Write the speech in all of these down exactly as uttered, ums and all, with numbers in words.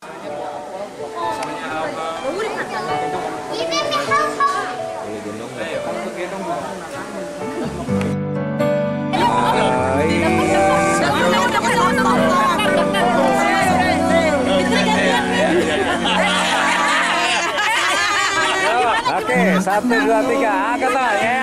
Oke, satu, dua, tiga, angkat tangan. Ya,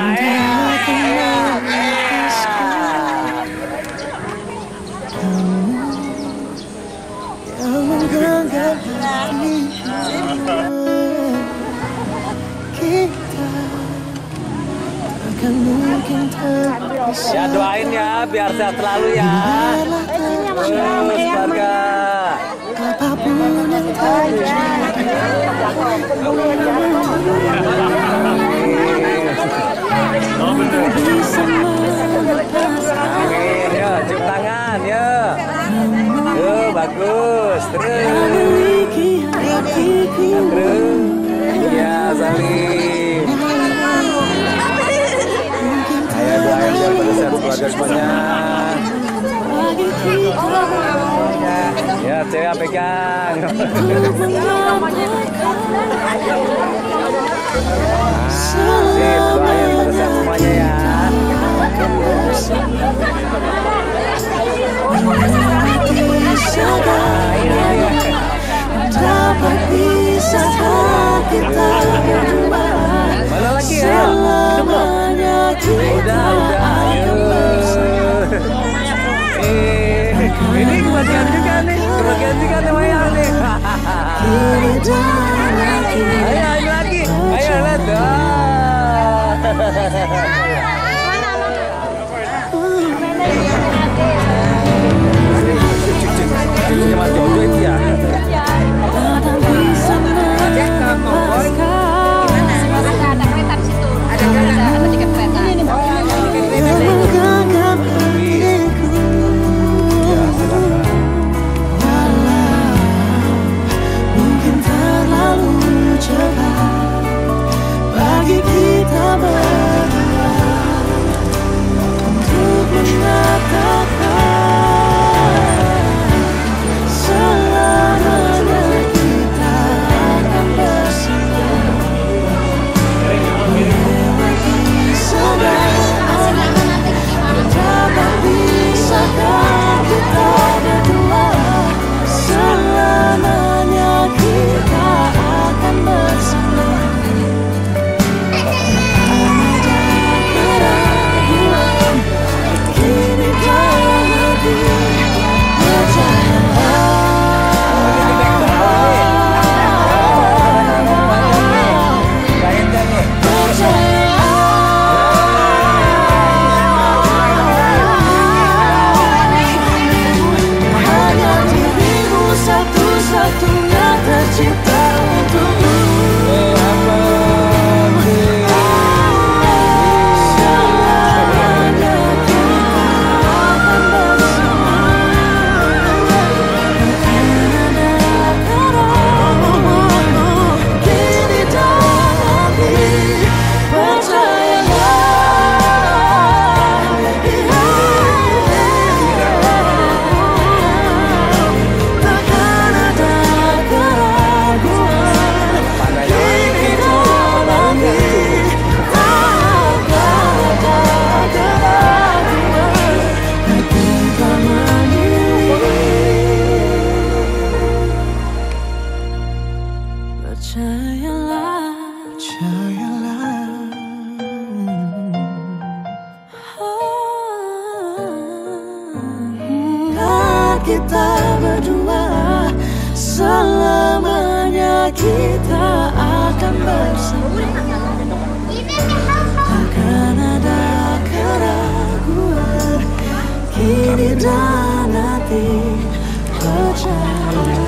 ya doain ya, biar sehat selalu ya. Terus keluarga. Apapun yang terjadi. Oh betul. Amin, ya, cium tangan, ya. Tuh, bagus. Terus. Terus. Ya, salim. Ayo doain biar pada sehat keluarga semuanya. Ya, cewek pegang. Sip, doain pada sehat semuanya ya. Mana lagi ya? Udah, udah, ayo. Eh, ini kebagian juga nih, kebagian juga nih wayang nih. Ayo, ayo lagi, ayo lihat. Cucunya Mas Jojo itu ya. Ada kereta di situ. Ada ada tiket kereta. Mungkin terlalu cepat bagi kita berdua untuk mengatakan selamanya kita akan bersama. Bisakah kita berdua selamanya kita akan bersama. Ada keraguan kini jangan lagi satu-satunya tercipta untukmu. Selamanya kita akan bersama. Bukan ada keraguan kini dan nanti, percayalah. Percayalah, percayalah. Oh, kita berdua selamanya kita akan bersama. Takkan ada keraguan kini dan nanti, percaya.